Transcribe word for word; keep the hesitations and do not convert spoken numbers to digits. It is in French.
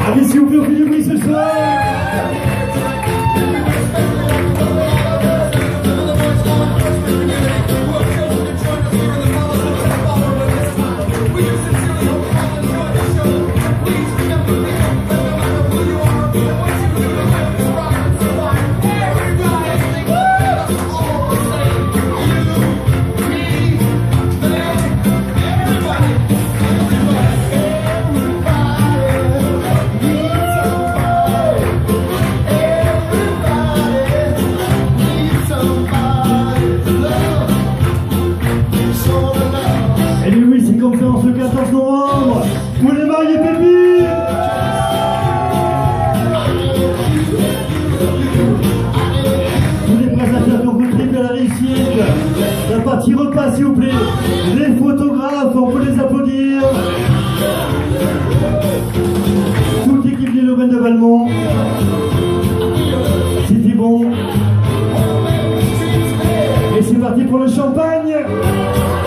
Allez, s'il vous plaît, on fait du bruit ce soir. Le quatorze novembre, pour les mariés pépites. Tous les présentateurs qui ont contribué à la réussite. La partie repas, s'il vous plaît. Les photographes, on peut les applaudir. Toute l'équipe du Domaine de Valmont. C'était bon. Et c'est parti pour le champagne.